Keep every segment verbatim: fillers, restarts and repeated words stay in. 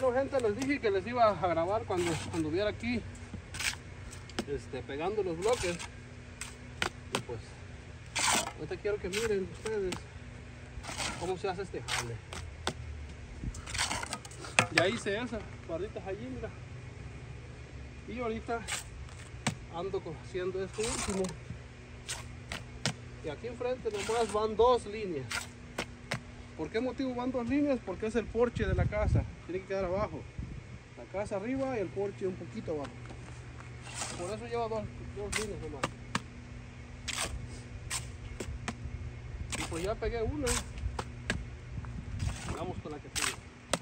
Bueno, gente, les dije que les iba a grabar cuando cuando viera aquí este, pegando los bloques. Y pues ahorita quiero que miren ustedes cómo se hace este jale. Ya hice esas barritas allí, mira. Y ahorita ando haciendo esto último. Y aquí enfrente nomás van dos líneas. ¿Por qué motivo van dos líneas? Porque es el porche de la casa. Tiene que quedar abajo. La casa arriba y el porche un poquito abajo. Por eso lleva dos, dos líneas nomás. Y pues ya pegué una. Vamos con la que sigue.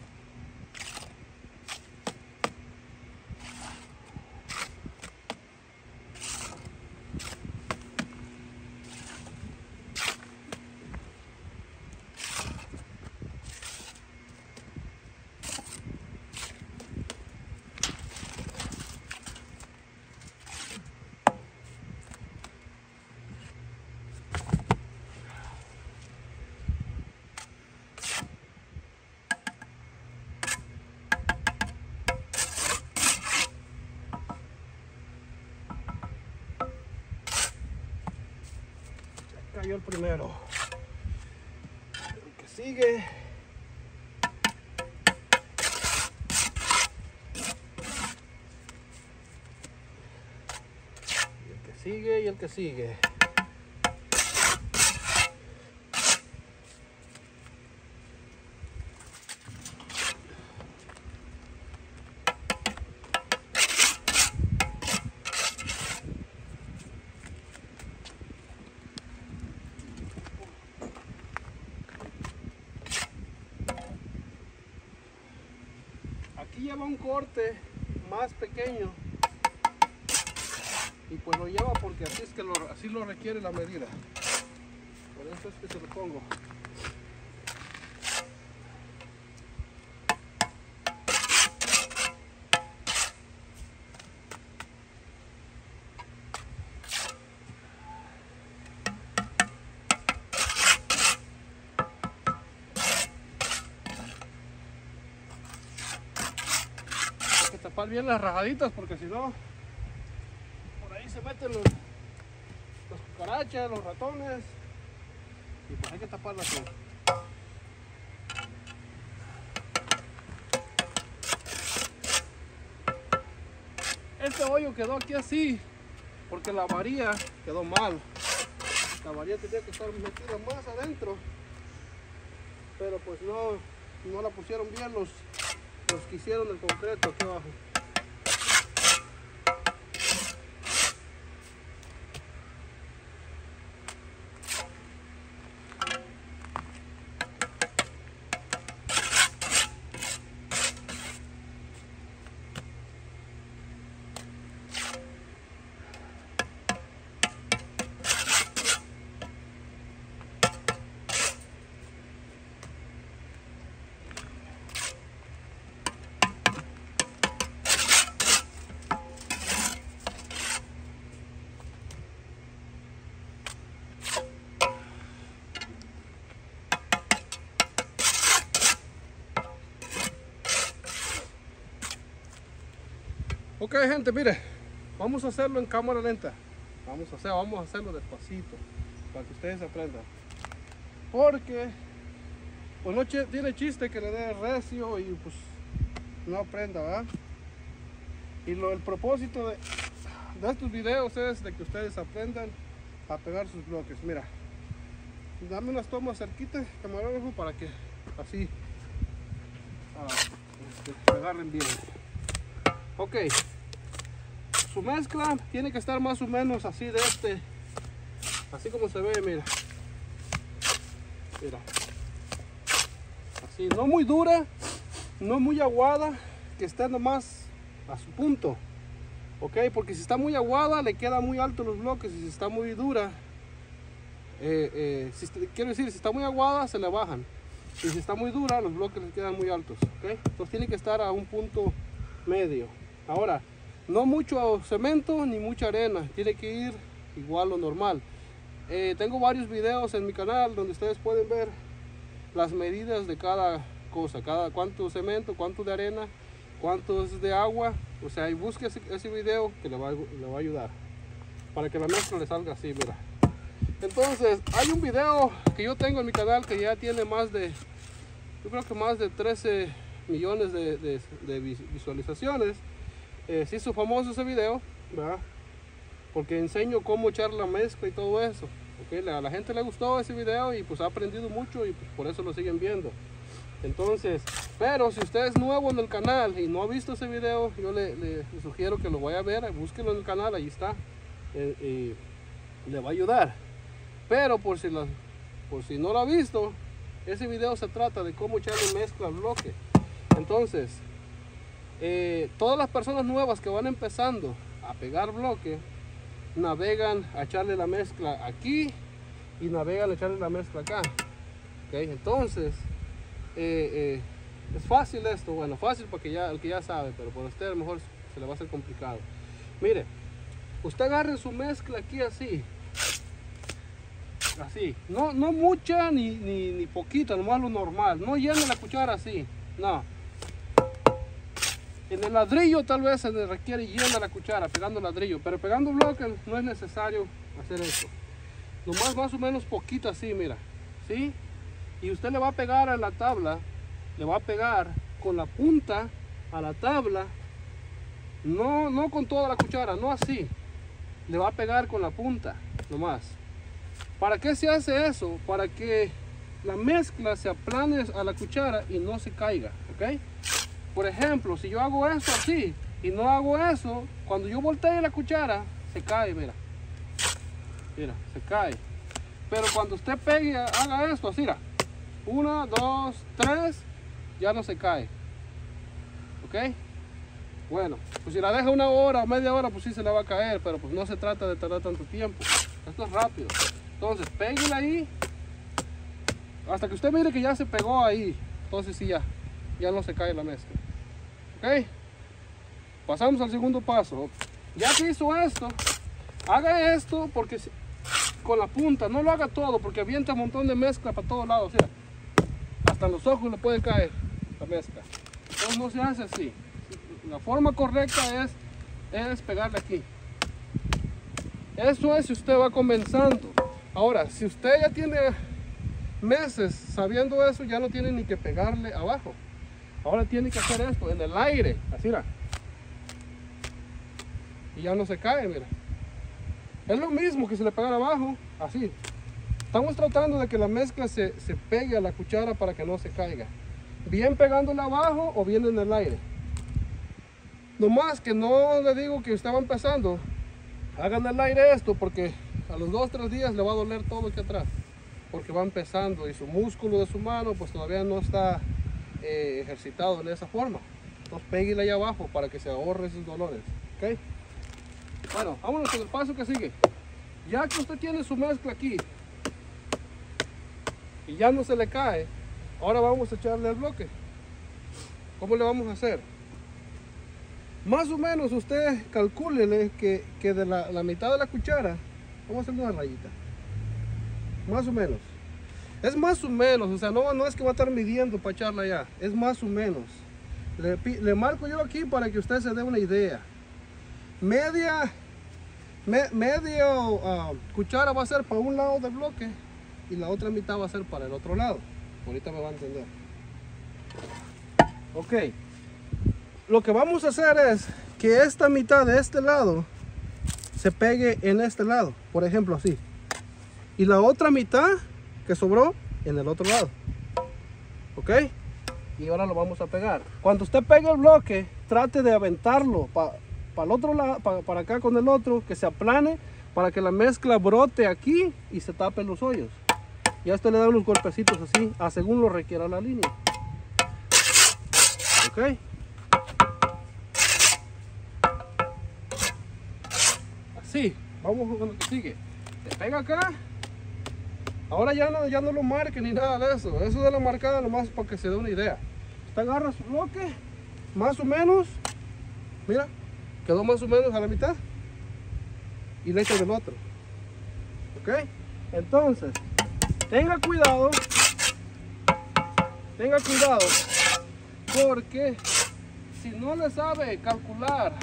Cayó el primero. El que sigue. Y el que sigue y el que sigue. Aquí lleva un corte más pequeño y pues lo lleva porque así es que lo, así lo requiere la medida. Por eso es que se lo pongo. Tapar bien las rajaditas porque si no por ahí se meten los, las cucarachas, los ratones y pues hay que taparlas bien. Este hoyo quedó aquí así porque la varilla quedó mal. La varilla tenía que estar metida más adentro, pero pues no, no la pusieron bien los los que hicieron el concreto aquí abajo. Ok, gente, mire, vamos a hacerlo en cámara lenta. Vamos a hacer, vamos a hacerlo despacito para que ustedes aprendan. Porque pues no tiene chiste que le dé recio y pues no aprenda, ¿verdad? Y lo, el propósito de, de estos videos es de que ustedes aprendan a pegar sus bloques. Mira, dame unas tomas cerquitas, camarógrafo, para que así uh, este, agarren bien. Ok, su mezcla tiene que estar más o menos así de este, así como se ve, mira, mira, así, no muy dura, no muy aguada, que esté nomás a su punto, ok, porque si está muy aguada le queda muy alto los bloques, y si está muy dura, eh, eh, si, quiero decir, si está muy aguada se le bajan, y si está muy dura los bloques le quedan muy altos, ok, entonces tiene que estar a un punto medio. Ahora, no mucho cemento ni mucha arena, tiene que ir igual o normal. Eh, tengo varios videos en mi canal donde ustedes pueden ver las medidas de cada cosa, cada cuánto cemento, cuánto de arena, cuánto es de agua. O sea, y busque ese, ese video que le va, le va a ayudar para que la mezcla le salga así, mira. Entonces, hay un video que yo tengo en mi canal que ya tiene más de, yo creo que más de trece millones de, de, de visualizaciones. Eh, se hizo famoso ese video, ¿verdad? Porque enseño cómo echar la mezcla y todo eso. ¿Okay? A la gente le gustó ese video y pues ha aprendido mucho y pues por eso lo siguen viendo. Entonces, pero si usted es nuevo en el canal y no ha visto ese video, yo le, le, le sugiero que lo vaya a ver, búsquelo en el canal, ahí está, eh, y le va a ayudar. Pero por si, la, por si no lo ha visto, ese video se trata de cómo echarle mezcla al bloque. Entonces, eh, todas las personas nuevas que van empezando a pegar bloque, navegan a echarle la mezcla aquí y navegan a echarle la mezcla acá. ¿Okay? Entonces, eh, eh, es fácil esto, bueno, fácil porque ya el que ya sabe, pero por usted a lo mejor se le va a hacer complicado. Mire, usted agarre su mezcla aquí así. Así, no, no mucha ni, ni, ni poquita, nomás lo normal. No llene la cuchara así, no. En el ladrillo tal vez se le requiere llena la cuchara pegando ladrillo, pero pegando bloque no es necesario hacer eso. Nomás más o menos poquito así, mira, ¿sí? Y usted le va a pegar a la tabla, le va a pegar con la punta a la tabla, no, no con toda la cuchara, no así. Le va a pegar con la punta, nomás. ¿Para qué se hace eso? Para que la mezcla se aplane a la cuchara y no se caiga, ¿ok? Por ejemplo, si yo hago eso así y no hago eso, cuando yo voltee la cuchara, se cae, mira. Mira, se cae. Pero cuando usted pegue, haga esto así, mira. Una, dos, tres, ya no se cae. ¿Ok? Bueno, pues si la deja una hora o media hora, pues sí se le va a caer, pero pues no se trata de tardar tanto tiempo. Esto es rápido. Entonces, péguela ahí hasta que usted mire que ya se pegó ahí. Entonces sí, ya, ya no se cae la mezcla. ¿Ok? Pasamos al segundo paso. Ya que hizo esto, haga esto porque con la punta, no lo haga todo porque avienta un montón de mezcla para todos lados. O sea, hasta los ojos le puede caer la mezcla. Entonces no se hace así. La forma correcta es, es pegarle aquí. Eso es si usted va comenzando. Ahora, si usted ya tiene meses sabiendo eso, ya no tiene ni que pegarle abajo. Ahora tiene que hacer esto en el aire, así, mira. Y ya no se cae, mira. Es lo mismo que si le pegan abajo, así. Estamos tratando de que la mezcla se, se pegue a la cuchara para que no se caiga. Bien pegándole abajo o bien en el aire. Nomás que no le digo que usted va empezando, hagan el aire esto porque a los dos o tres días le va a doler todo aquí atrás. Porque va empezando y su músculo de su mano pues todavía no está eh, ejercitado en esa forma. Entonces péguele ahí abajo para que se ahorre esos dolores. ¿Ok? Bueno, vámonos con el paso que sigue. Ya que usted tiene su mezcla aquí y ya no se le cae, ahora vamos a echarle el bloque. ¿Cómo le vamos a hacer? Más o menos usted calcúlele que, que de la, la mitad de la cuchara, vamos a hacer una rayita. Más o menos. Es más o menos, o sea, no, no es que va a estar midiendo para echarla allá. Es más o menos. Le, le marco yo aquí para que usted se dé una idea. Media, me, media uh, cuchara va a ser para un lado del bloque y la otra mitad va a ser para el otro lado. Ahorita me va a entender. Ok. Lo que vamos a hacer es que esta mitad de este lado se pegue en este lado, por ejemplo así, y la otra mitad que sobró en el otro lado. Ok, y ahora lo vamos a pegar. Cuando usted pegue el bloque, trate de aventarlo para pa el otro lado, pa, para acá con el otro, que se aplane para que la mezcla brote aquí y se tapen los hoyos. Ya usted le da unos golpecitos así, a según lo requiera la línea. Ok. Sí, vamos con lo que sigue. Te pega acá. Ahora ya no, ya no lo marque ni nada de eso. Eso de la marcada nomás para que se dé una idea. Usted agarra su bloque, más o menos. Mira, quedó más o menos a la mitad. Y le echa del otro. Ok. Entonces, tenga cuidado. tenga cuidado, porque si no le sabe calcular,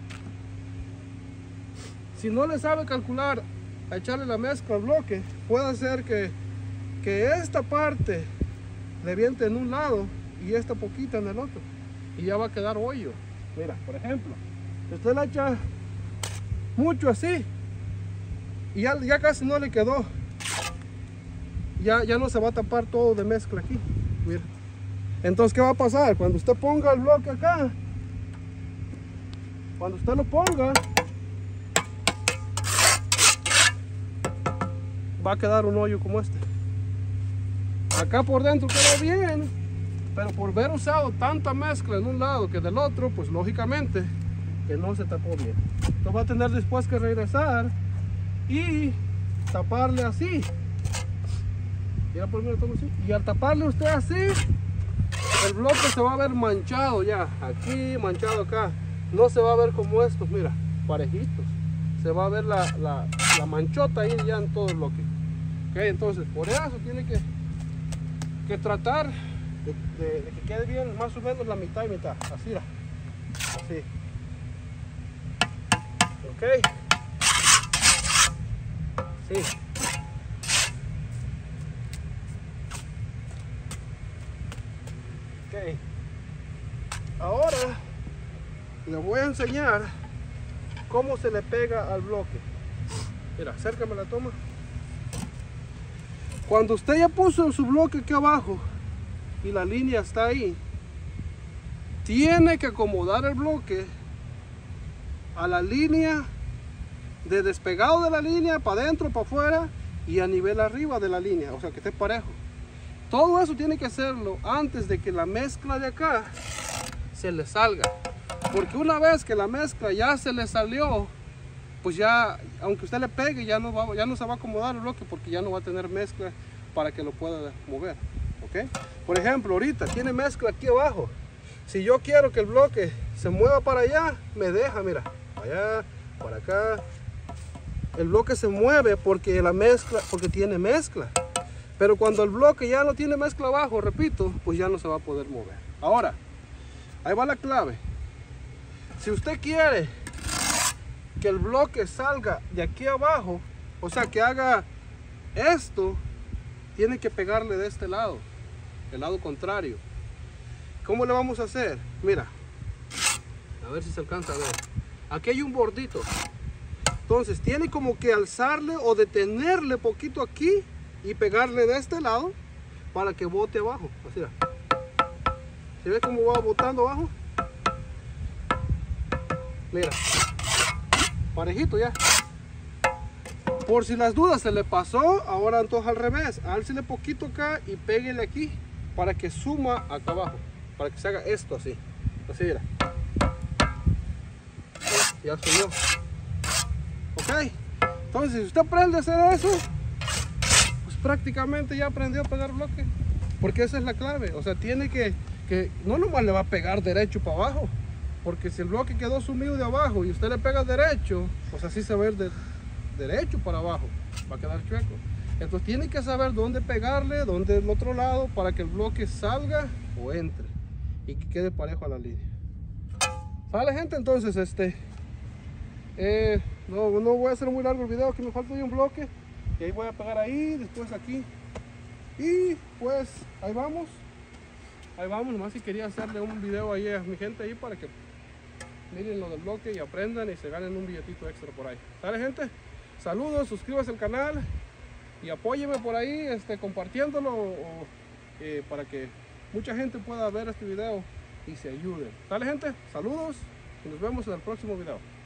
si no le sabe calcular a echarle la mezcla al bloque, puede ser que, que esta parte le viente en un lado y esta poquita en el otro, y ya va a quedar hoyo. Mira, por ejemplo, si usted le echa mucho así y ya, ya casi no le quedó, ya, ya no se va a tapar todo de mezcla aquí. Mira, entonces ¿qué va a pasar? Cuando usted ponga el bloque acá, cuando usted lo ponga, va a quedar un hoyo como este. Acá por dentro quedó bien, pero por haber usado tanta mezcla en un lado que del otro, pues lógicamente que no se tapó bien. Entonces va a tener después que regresar y taparle así. Y al taparle usted así, el bloque se va a ver manchado ya, aquí, manchado acá. No se va a ver como estos, mira, parejitos. Se va a ver la, la, la manchota ahí ya en todo el bloque. Ok, entonces por eso tiene que, que tratar de, de, de que quede bien más o menos la mitad y mitad. Así, así. Ok. Sí. Ok. Ahora le voy a enseñar cómo se le pega al bloque. Mira, acércame la toma. Cuando usted ya puso su bloque aquí abajo y la línea está ahí, tiene que acomodar el bloque a la línea de despegado de la línea, para adentro, para afuera y a nivel arriba de la línea, o sea que esté parejo. Todo eso tiene que hacerlo antes de que la mezcla de acá se le salga, porque una vez que la mezcla ya se le salió, pues ya, aunque usted le pegue, ya no, va, ya no se va a acomodar el bloque, porque ya no va a tener mezcla para que lo pueda mover. ¿Ok? Por ejemplo, ahorita tiene mezcla aquí abajo. Si yo quiero que el bloque se mueva para allá, me deja, mira, para allá, para acá. El bloque se mueve porque la mezcla, porque tiene mezcla. Pero cuando el bloque ya no tiene mezcla abajo, repito, pues ya no se va a poder mover. Ahora, ahí va la clave. Si usted quiere que el bloque salga de aquí abajo, o sea que haga esto, tiene que pegarle de este lado, el lado contrario. ¿Cómo le vamos a hacer? Mira, a ver si se alcanza a ver. Aquí hay un bordito. Entonces tiene como que alzarle o detenerle poquito aquí y pegarle de este lado para que bote abajo. Así. ¿Se ve cómo va botando abajo? Mira, parejito ya. Por si las dudas se le pasó, ahora entonces al revés, álcele poquito acá y péguele aquí para que suma acá abajo, para que se haga esto así. Así, mira. Ya subió. Ok, entonces si usted aprende a hacer eso, pues prácticamente ya aprendió a pegar bloque, porque esa es la clave. O sea, tiene que, que no nomás le va a pegar derecho para abajo, porque si el bloque quedó sumido de abajo y usted le pega derecho, pues así se va a ir de derecho para abajo, va a quedar chueco. Entonces tiene que saber dónde pegarle, dónde del otro lado, para que el bloque salga o entre y que quede parejo a la línea. ¿Sale, gente? Entonces este eh, no, no voy a hacer muy largo el video, que me falta ahí un bloque y ahí voy a pegar ahí, después aquí, y pues ahí vamos ahí vamos. Nomás si quería hacerle un video ahí a mi gente ahí para que miren lo del bloque y aprendan y se ganen un billetito extra por ahí. ¿Sale, gente? Saludos, suscríbase al canal y apóyeme por ahí este, compartiéndolo o, eh, para que mucha gente pueda ver este video y se ayude. ¿Sale, gente? Saludos y nos vemos en el próximo video.